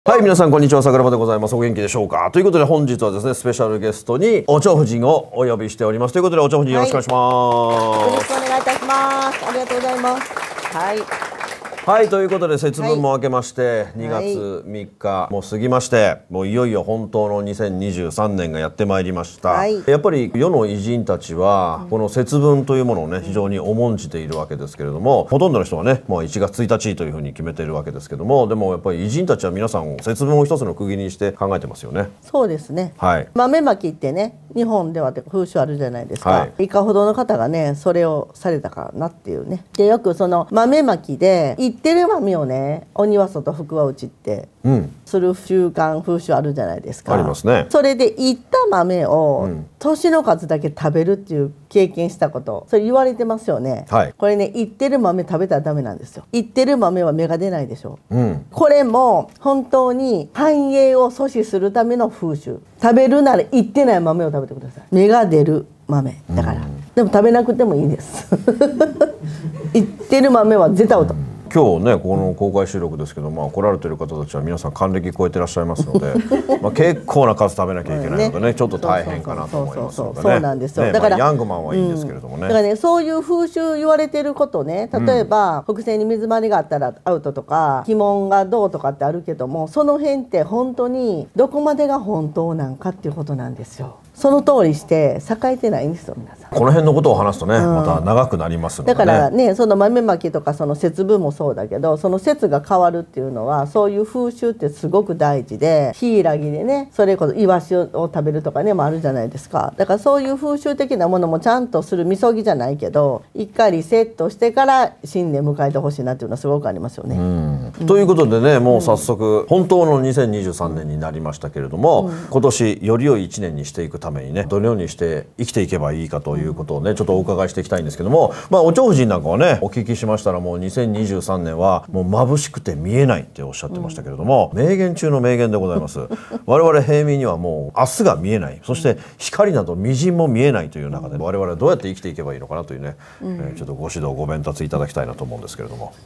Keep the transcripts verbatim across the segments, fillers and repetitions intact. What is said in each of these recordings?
はい、皆さんこんにちは、桜庭でございます。お元気でしょうか。ということで本日はですね、スペシャルゲストにお蝶夫人をお呼びしております。ということでお蝶夫人よろしくお願いします。 よろしくお願いいたします。ありがとうございます。はい。 はい、ということで節分も明けまして、にがつみっかもう過ぎまして、もういよいよ本当のにせんにじゅうさんねんがやってまいりました。はい、やっぱり世の偉人たちはこの節分というものをね、非常に重んじているわけですけれども、ほとんどの人はね、もういちがつついたちというふうに決めているわけですけども、でもやっぱり偉人たちは皆さん節分を一つの区切りにして考えてますよね。 そうですね。 はい。 豆まきってね、日本では風習あるじゃないですか。はい、いかほどの方がね、それをされたかなっていうね。で、よくその豆まきでいってる豆をね、鬼は外福は内ってする習慣風習あるじゃないですか。 ありますね。 それでいった豆を年の数だけ食べるっていう経験したこと、それ言われてますよね。はい、これね、いってる豆食べたらダメなんですよ。いってる豆は芽が出ないでしょ。うん、これも本当に繁栄を阻止するための風習。食べるならいってない豆を食べてください。芽が出る豆だから。でも食べなくてもいいです。いってる豆は絶対アウト。 今日ね、この公開収録ですけど、まあ来られてる方たちは皆さん還暦超えてらっしゃいますのでまあ結構な数食べなきゃいけないのでね、ね、ちょっと大変かなと思いますのでね。 そうなんですよ。だから、 まあ、ヤングマンはいいんですけれどもね、うん、 だからね、そういう風習言われてることね、例えば、うん、北西に水回りがあったらアウトとか鬼門がどうとかってあるけども、その辺って本当にどこまでが本当なんかっていうことなんですよ。その通りして栄えてないんですよ、皆さん。 この辺のことを話すとね、うん、また長くなりますので、ね、 だからね、その豆まきとかその節分もそうだけど、その節が変わるっていうのはそういう風習ってすごく大事で、柊でね、それこそイワシを食べるとかねもあるじゃないですか。だからそういう風習的なものもちゃんとする、みそぎじゃないけど一回リセットしてから新年迎えてほしいなっていうのはすごくありますよね。うんうん、ということでね、もう早速本当のにせんにじゅうさんねんになりましたけれども、うん、今年より良いいちねんにしていくためにね、どのようにして生きていけばいいかということをね、ちょっとお伺いしていきたいんですけども、まあお蝶夫人なんかはね、お聞きしましたら、もうにせんにじゅうさんねんはもう眩しくて見えないっておっしゃってましたけれども、うん、名言中の名言でございます。我々平民にはもう明日が見えない、そして光など微塵も見えないという中で、我々はどうやって生きていけばいいのかなというね、うん、えー、ちょっとご指導ご鞭撻いただきたいなと思うんですけれども。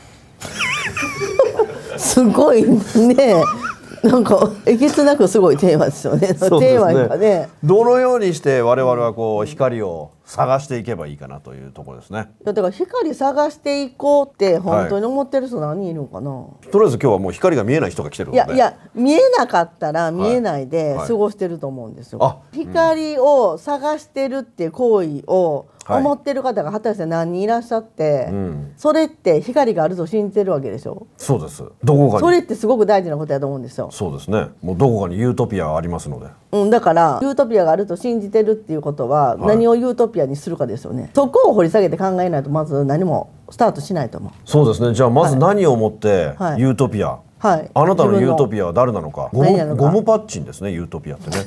すごいね。なんかえげつなくすごいテーマですよね。テーマがね。 どのようにして我々はこう光を探していけばいいかなというところですね。 だから光探していこうって本当に思ってる人何人いるのかな。はい、 とりあえず今日はもう光が見えない人が来てるので。 いやいや、見えなかったら見えないで過ごしてると思うんですよ。はいはい、光を探してるっていう行為を思ってる方が果たして何人いらっしゃって、うん、それって光があると信じてるわけでしょ。 そうです。どこかに。 それってすごく大事なことだと思うんですよ。 そうですね。もうどこかにユートピアがありますので。 うん、だからユートピアがあると信じてるっていうことは、何をユートピアにするかですよね。はい、そこを掘り下げて考えないとまず何もスタートしないと思う。 そうですね。じゃあまず何をもってユートピア、はいはい、あなたのユートピアは誰なのか。ゴム、ゴムパッチンですね、ユートピアってね。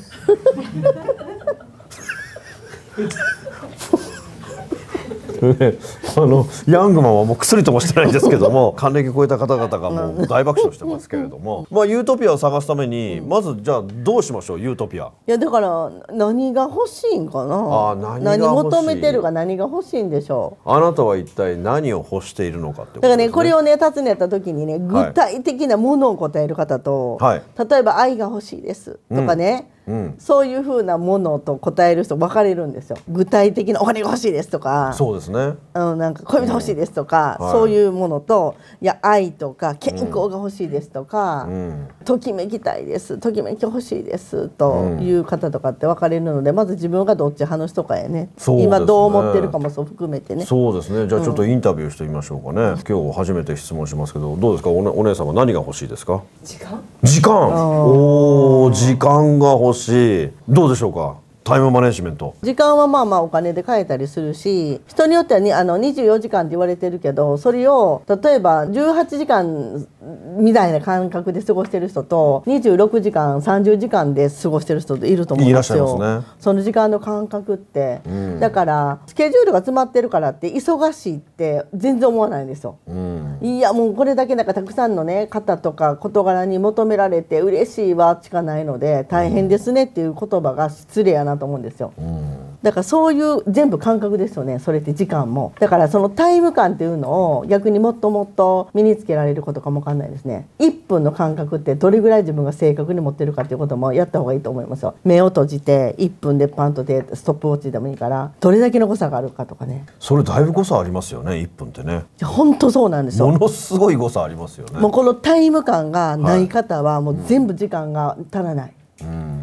あのヤングマンはもう薬ともしてないんですけども、還暦超えた方々がもう大爆笑してますけれども、まあユートピアを探すためにまずじゃあどうしましょう、ユートピア。 いやだから何が欲しいんかな。あ、何が欲しい、何求めてるか、何が欲しいんでしょう。 あなたは一体何を欲しているのかってことですね。 だからね、これをね尋ねた時にね、具体的なものを答える方と、はい、例えば愛が欲しいですとかね、うんうん、そういうふうなものと答える人分かれるんですよ。具体的なお金が欲しいですとか、 そうですね、 うん、なんか恋人欲しいですとか、うん、そういうものと、いや愛とか健康が欲しいですとか、うん、ときめきたいです、ときめき欲しいですという方とかって分かれるので、まず自分がどっち派の人かやね、ね、今どう思ってるかもそう含めてね。 そうですね。じゃあちょっとインタビューしてみましょうかね。うん、今日初めて質問しますけど、どうですか、お、ね、お姉さんは何が欲しいですか。 時間。 時間。おお、時間が欲しい。どうでしょうか、タイムマネジメント。 時間はまあまあお金で買えたりするし、人によってはにあのにじゅうよじかんって言われてるけど、それを例えばじゅうはちじかんみたいな感覚で過ごしてる人とにじゅうろくじかんさんじゅうじかんで過ごしてる人いると思うんですよ。いらっしゃいますね、その時間の感覚って、うん、だからスケジュールが詰まってるからって忙しいって全然思わないんですよ。うん、いやもうこれだけなんかたくさんのね方とか事柄に求められて嬉しいわしかないので、大変ですねっていう言葉が失礼やなと思うんですよ。うん、 だからそういう全部感覚ですよね。それって時間もだからそのタイム感っていうのを逆にもっともっと身につけられることかもわかんないですね。いっぷんの感覚ってどれぐらい自分が正確に持ってるかっていうこともやった方がいいと思いますよ。目を閉じていっぷんでパンとでストップウォッチでもいいからどれだけの誤差があるかとかね。 それだいぶ誤差ありますよね。いっぷんってね。 本当そうなんですよ。 ものすごい誤差ありますよね。 もうこのタイム感がない方はもう全部時間が足らない、うん、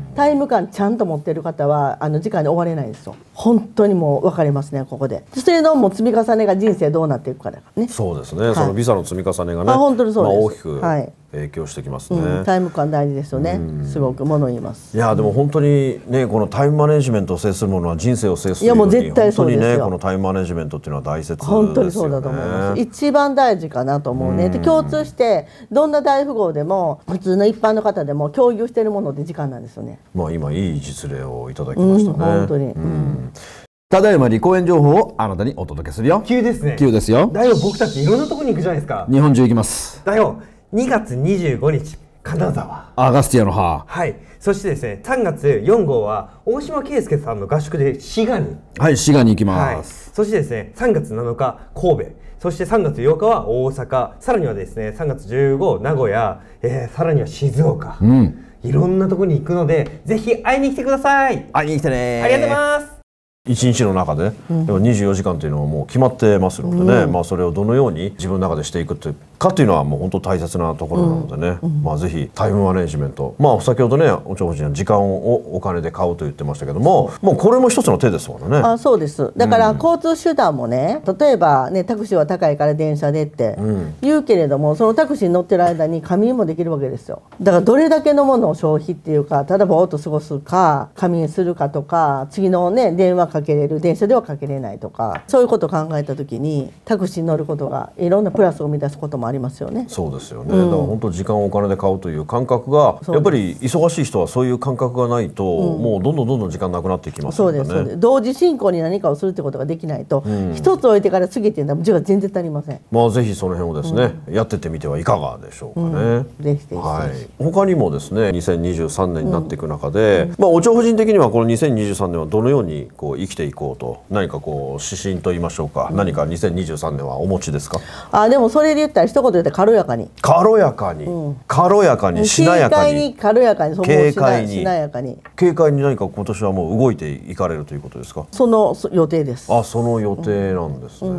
タイム感ちゃんと持ってる方はあの時間に終われないですよ。本当にもう分かりますねここで。それのもう積み重ねが人生どうなっていくかだからね。 そうですね、はい、そのビザの積み重ねがね、 あ本当にそうです、 まあ、大きく、はい影響してきますね、 うん、タイム感大事ですよね、うん、すごくもの言います。 いやでも本当にねこのタイムマネジメントを制するものは人生を制するように。いやもう絶対そうですよ。本当にねこのタイムマネジメントっていうのは大切ですよね。 本当にそうだと思います。一番大事かなと思うね。で共通してどんな大富豪でも普通の一般の方でも共有しているものって時間なんですよね。 まあ今いい実例をいただきましたね、 うん、本当に、うん、 ただいま離婚情報をあなたにお届けするよ。 急ですね。 急ですよ。 だよ僕たちいろんなところに行くじゃないですか。 日本中行きます。 だよにがつにじゅうごにち金沢アガスティアのハー。 はい。そしてですねさんがつよんごうは大島圭介さんの合宿で滋賀に。 はい滋賀に行きます、 はい、そしてですねさんがつなのか神戸、そしてさんがつようかは大阪、さらにはですねさんがつじゅうご名古屋、えー、さらには静岡、うん、いろんなところに行くのでぜひ会いに来てください。 会いに来てね。 ありがとうございます。 一日の中で、うん、にじゅうよじかんというのはもう決まってますのでね、うん、まあそれをどのように自分の中でしていくというかというのはもう本当大切なところなのでね、うん、まあぜひタイムマネジメント、まあ先ほどねお茶夫人は時間をお金で買うと言ってましたけども、もうこれも一つの手ですもんね。 あそうです。だから交通手段もね、例えばねタクシーは高いから電車でって言うけれども、そのタクシーに乗ってる間に仮眠もできるわけですよ。だからどれだけのものを消費っていうか、ただぼーっと過ごすか仮眠するかとか、次のね電話かけれる電車ではかけれないとか、そういうことを考えた時にタクシーに乗ることがいろんなプラスを生み出すこともありますよね。 そうですよね、うん、だから本当時間をお金で買うという感覚がやっぱり忙しい人はそういう感覚がないと、うん、もうどんどんどんどん時間なくなっていきますよね。 そうですそうです。同時進行に何かをするってことができないと、うん、一つ置いてから次っていうのは時間全然足りません。 まあぜひその辺をですね、うん、やってってみてはいかがでしょうかね、うん、 ぜひぜひ、 はい、他にもですねにせんにじゅうさんねんになっていく中で、うんまあ、お茶夫人的にはこのにせんにじゅうさんねんはどのようにこう生きていこうと何かこう指針と言いましょうか、うん、何かにせんにじゅうさんねんはお持ちですか？ あでもそれで言ったら一言で言ったら軽やかに軽やかに、うん、軽やかにしなやかに軽快に軽やかに軽快にしなやかに軽快に何か今年はもう動いていかれるということですか？ その予定です。 あその予定なんですね、うん、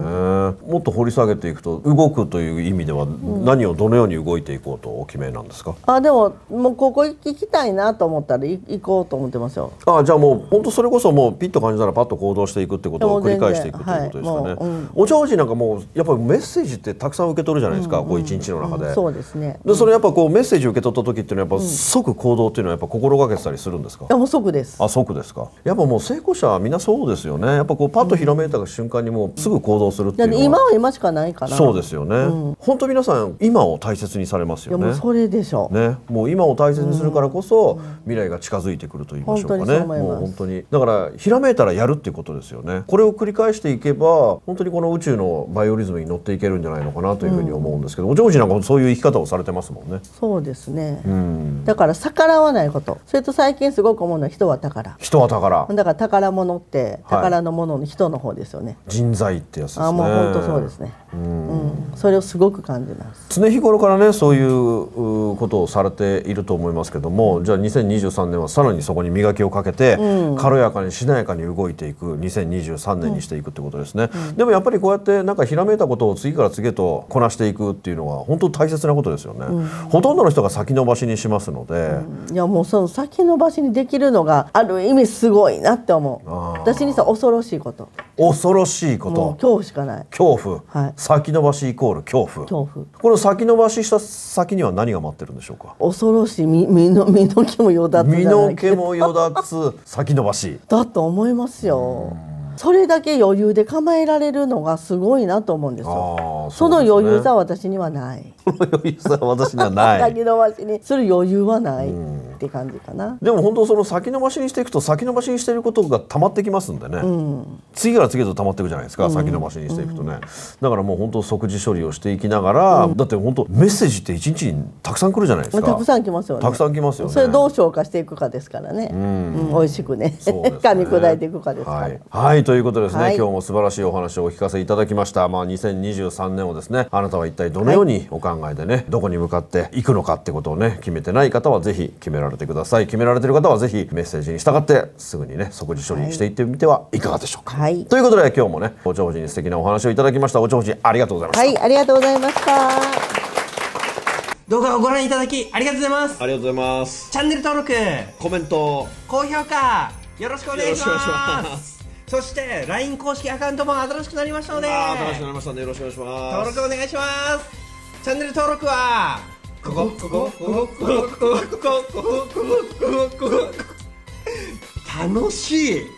もっと掘り下げていくと動くという意味では何をどのように動いていこうとお決めなんですか？ あでももうここ行きたいなと思ったら行こうと思ってますよ。 あじゃあもう本当それこそもうピッと感じたらパッと行動していくってことを繰り返していくということですかね、はいうん、お茶王子なんかもうやっぱりメッセージってたくさん受け取るじゃないですか、うん、こう一日の中で、うん、 そうですね。 でそれやっぱこうメッセージを受け取った時っていうのはやっぱ即行動っていうのはやっぱ心がけてたりするんですか？ いやもう即です。 あ即ですか。やっぱもう成功者はみんなそうですよね。やっぱこうパッとひらめいた瞬間にもうすぐ行動するっていうのは、 今は今しかないから。 そうですよね、うん、本当皆さん今を大切にされますよね。 いやもうそれでしょうね。もう今を大切にするからこそ、うん、未来が近づいてくると言いましょうかね。もう本当にだからひらめいたらやるっていうことですよね。これを繰り返していけば本当にこの宇宙のバイオリズムに乗っていけるんじゃないのかなというふうに思うんですけど、うん、お嬢子なんかそういう生き方をされてますもんね。 そうですね、うん、だから逆らわないこと。それと最近すごく思うのは人は宝。 人は宝だから宝物って宝のものの人の方ですよね、はい、 人材ってやつですね。 あもう本当そうですね、うん、うん、それをすごく感じます。 常日頃からねそういうことをされていると思いますけども、じゃあにせんにじゅうさんねんはさらにそこに磨きをかけて、うん、軽やかにしなやかに動いていくにせんにじゅうさんねんにしていくってことですね、うんうん、でもやっぱりこうやってなんかひらめいたことを次から次へとこなしていくっていうのは本当大切なことですよね、うん、ほとんどの人が先延ばしにしますので、 うん、いやもうその先延ばしにできるのがある意味すごいなって思う。私にさ恐ろしいこと。 恐ろしいこと。 恐怖しかない。 恐怖、はい、先延ばしイコール恐怖。 恐怖。 この先延ばしした先には何が待ってるんでしょうか？ 恐ろしい。身の身の毛もよだつじゃないけど。 身の毛もよだつ先延ばしだと思いますよ。それだけ余裕で構えられるのがすごいなと思うんですよ。その余裕さは私にはない。 その余裕さは私にはない。 先延ばしにする余裕はない。 って感じかな。 でも本当その先延ばしにしていくと先延ばしにしていることが溜まってきますんでね、うん、次から次へと溜まっていくじゃないですか、うん、先延ばしにしていくとね、だからもう本当即時処理をしていきながら、うん、だって本当メッセージって一日にたくさん来るじゃないですか。 たくさん来ますよね。 たくさん来ますよね。 それどう消化していくかですからね、うんうん、美味しくね噛み砕いていくかですから、はい、はい、ということですね、はい、今日も素晴らしいお話をお聞かせいただきました。まあ、にせんにじゅうさんねんをですね、あなたは一体どのようにお考えでね、はい、どこに向かっていくのかってことをね決めてない方はぜひ決められてください。決められている方はぜひメッセージに従ってすぐにね即時処理していってみてはいかがでしょうか、はい、ということで今日もねおちょぼじに素敵なお話をいただきました。おちょぼじありがとうございました。 はい、ありがとうございました。 動画をご覧いただきありがとうございます。 ありがとうございます。 チャンネル登録、 コメント、 高評価よろしくお願いします。そして ライン 公式アカウントも新しくなりましたので、 あ新しくなりましたのでよろしくお願いします。 登録お願いします。チャンネル登録はここここここここここここここここ楽しい。